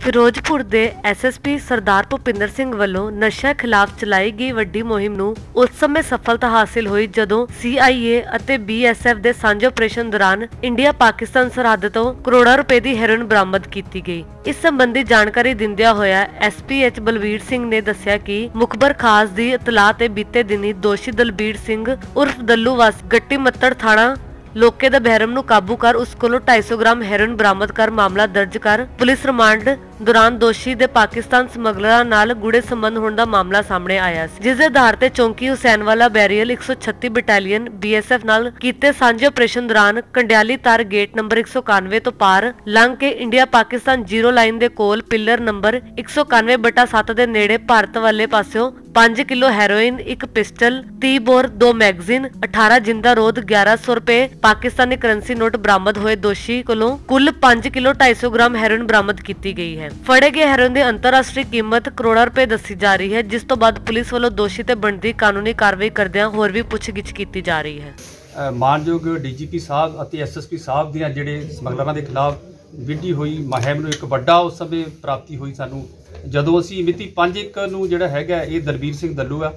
ਫਿਰੋਜ਼ਪੁਰ ਦੇ ਐਸਐਸਪੀ ਸਰਦਾਰ ਭੁਪਿੰਦਰ ਸਿੰਘ ਵੱਲੋਂ ਨਸ਼ਿਆਂ ਖਿਲਾਫ ਚਲਾਈ ਗਈ ਵੱਡੀ ਮੁਹਿੰਮ ਨੂੰ ਉਸ ਸਮੇਂ ਸਫਲਤਾ ਹਾਸਿਲ ਹੋਈ ਜਦੋਂ ਸੀਆਈਏ ਅਤੇ ਬੀਐਸਐਫ ਦੇ ਸਾਂਝੇ ਆਪਰੇਸ਼ਨ ਦੌਰਾਨ ਇੰਡੀਆ ਪਾਕਿਸਤਾਨ ਸਰਹੱਦ ਤੋਂ ਕਰੋੜਾਂ ਰੁਪਏ ਦੀ ਹੈਰੋਇਨ ਬਰਾਮਦ ਕੀਤੀ ਗਈ। ਇਸ ਸੰਬੰਧੀ ਜਾਣਕਾਰੀ ਦਿੰਦਿਆਂ ਹੋਇਆ ਐਸਪੀਐਚ ਬਲਵੀਰ ਸਿੰਘ ਨੇ ਦੱਸਿਆ ਕਿ ਮੁਖਬਰ ਖਾਸ ਦੀ ਇਤਲਾਹ ਤੇ ਬੀਤੇ ਦਿਨੀ ਦੋਸ਼ੀ ਦਲਬੀਰ ਸਿੰਘ ਉਰਫ ਦੱਲੂ ਵਾਸੀ ਗੱਟੀ ਮੱਤੜ ਥਾਣਾ लोके दा बहरम नूं काबू कर उस कोलों 250 ग्राम हेरोइन बरामद कर मामला दर्ज कर पुलिस रिमांड दौरान दोषी दे पाकिस्तान समगलरां नाल गूढ़े संबंध होने दा मामला सामने आया सी, जिस दे आधार ते चौंकी हुसैनवाला बैरियल 136 बटालियन बीएसएफ नाल कीते सांझे ऑपरेशन दौरान कंडियाली तार गेट नंबर 191 तो पार लंघ के इंडिया पाकिस्तान जीरो लाइन दे कोल पिलर नंबर 191/7 दे नेड़े भारत वाले पासियों 5 किलो हेरोइन, एक पिस्टल, 30 बोर, 2 मैगजीन, 18 जिंदा रोध, 1100 रुपए पाकिस्तानी करेंसी नोट बरामद हुए। दोषी कोलों कुल 5 किलो 250 ग्राम हेरोइन बरामद की गई है। फड़े गए हेरोइन की अंतरराष्ट्रीय कीमत करोड़ों रुपए दसी जा रही है, जिस तो बाद पुलिस वालों दोषी ते बनदी कानूनी कार्रवाई करदियां होर भी पुछगिछ की जा रही है। मानयोग डीजीपी साहब ਅਤੇ ਐਸਐਸਪੀ ਸਾਹਿਬ ਦੀਆਂ ਜਿਹੜੇ ਸਮਗਲਰਾਂ ਦੇ ਖਿਲਾਫ ਵਿੱਢੀ ਹੋਈ ਮੁਹਿੰਮ ਨੂੰ ਇੱਕ ਵੱਡਾ ਉਸ ਸਮੇਂ ਪ੍ਰਾਪਤੀ ਹੋਈ ਸਾਨੂੰ ਜਦੋਂ ਅਸੀਂ ਮਿਤੀ 5/1 ਨੂੰ ਜਿਹੜਾ ਹੈਗਾ ਇਹ ਦਲਬੀਰ ਸਿੰਘ ਦੱਲੂ ਆ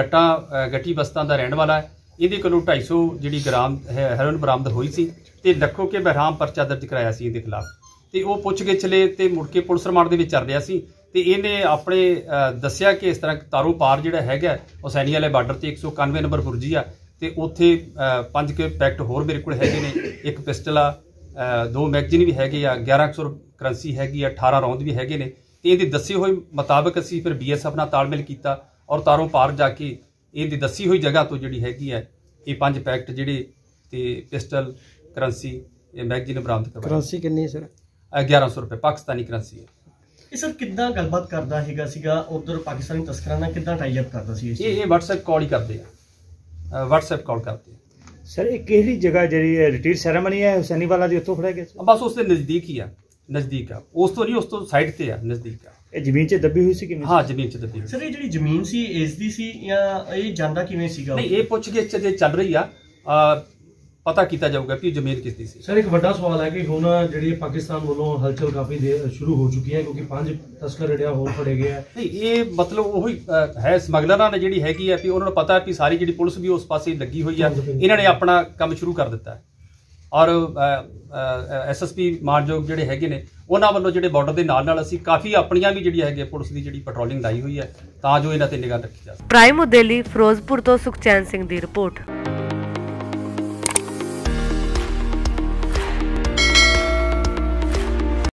ਗੱਟੀ ਬਸਤਾਂ ਦਾ ਰਹਿਣ ਵਾਲਾ ਹੈ। ਇਹਦੇ ਕੋਲੋਂ 250 ਜਿਹੜੀ ਗ੍ਰਾਮ ਹੈਰੋਇਨ ਬਰਾਮਦ ਹੋਈ ਸੀ ਤੇ ਲੱਖੋ ਕੇ ਬਹਿਰਾਮ ਪਰਚਾ ਦਰਜ ਕਰਾਇਆ ਸੀ ਇਹਦੇ ਖਿਲਾਫ ਤੇ ਉਹ ਪੁੱਛਗਿੱਛ ਲੈ ਤੇ ਮੁੜ ਕੇ ਪੁਲਿਸ ਰਿਮਾਂਡ ਦੇ ਵਿੱਚ ਚੱਲ ਰਿਹਾ ਸੀ ਤੇ ਇਹਨੇ ਆਪਣੇ ਦੱਸਿਆ ਕਿ ਇਸ ਤਰ੍ਹਾਂ ਤਾਰੋਂ ਪਾਰ ਜਿਹੜਾ ਹੈਗਾ ਹੁਸੈਨੀ ਵਾਲੇ ਬਾਰਡਰ ਤੇ 191 ਨੰਬਰ ਬੁਰਜੀ ਆ ਤੇ ਉੱਥੇ 5 ਕੇ ਪੈਕਟ ਹੋਰ ਮੇਰੇ ਕੋਲ ਹੈਗੇ ਨੇ, ਇੱਕ ਪਿਸਟਲ ਆ, 2 ਮੈਗਜ਼ੀਨ ਵੀ ਹੈਗੇ ਆ, 1100 ਕਰੰਸੀ ਹੈਗੀ ਆ, 18 ਰੌਂਦ ਵੀ ਹੈਗੇ ਨੇ ਤੇ ਇਹਦੇ ਦੱਸੇ ਹੋਏ ਮੁਤਾਬਕ ਅਸੀਂ ਫਿਰ ਬੀਐਸਐਫ ਨਾਲ ਤਾਲਮੇਲ ਕੀਤਾ ਔਰ ਤਾਰੋਂ ਪਾਰ ਜਾ ਕੇ ਇਹਦੀ ਦੱਸੀ ਹੋਈ ਜਗ੍ਹਾ ਤੋਂ ਜਿਹੜੀ ਹੈਗੀ ਹੈ ਇਹ 5 ਪੈਕਟ ਜਿਹੜੇ ਤੇ ਪਿਸਟਲ, ਕਰੰਸੀ, ਇਹ ਮੈਗਜ਼ੀਨ ਬਰਾਮਦ ਕਰਵਾਈ। ਕਰੰਸੀ ਕਿੰਨੀ ਸਰ? 1100 रुपए पाकिस्तानी करंसी है। ये सर किद्दां गलबात करदा हैगा सीगा उधर पाकिस्तानी तस्करां नाल किद्दां टाई अप करदा सी? ये WhatsApp कॉल ही करदे आ, WhatsApp कॉल करदे आ। सर ये किहड़ी जगह जेहड़ी रिट्रीट सैरेमनी है हुसैनी वाला दी उत्थों फड़े गए? बस उसके नजदीक ही है, नजदीक है, उस तो नहीं, उस तो साइड ते है, नजदीक है। ये जमीन च दबी हुई सी किवें? हां जमीन च दबी। सर ये जेहड़ी जमीन सी इस दी सी या ये जांदा किवें सीगा? नहीं ये पुछगिछ जे चल रही आ, पता किया जाऊगा कि जमीन किसकी सी। सर एक बड़ा सवाल है कि हुण जिहड़ी पाकिस्तान वालों हलचल काफी शुरू हो चुकी है क्योंकि 5 तस्कर जिहड़े होर फड़े गए हैं। नहीं ये मतलब वही है समगलरां ने जिहड़ी हैगी है कि उन्होंने पता है कि सारी जिहड़ी पुलिस भी उस पासे लगी हुई है, इन्होंने अपना काम शुरू कर दिता है और एसएसपी मानयोग जिहड़े हैगे ने उन्हां वल्लों जिहड़े बार्डर दे नाल असीं काफ़ी अपनियां भी जिहड़ी हैगी पुलिस दी जिहड़ी पैट्रोलिंग लाई हुई है तां जो इन्हां ते निगाह रखी जा सके। प्राइम उदेली फिरोजपुर तो सुखचैन सिंह दी रिपोर्ट।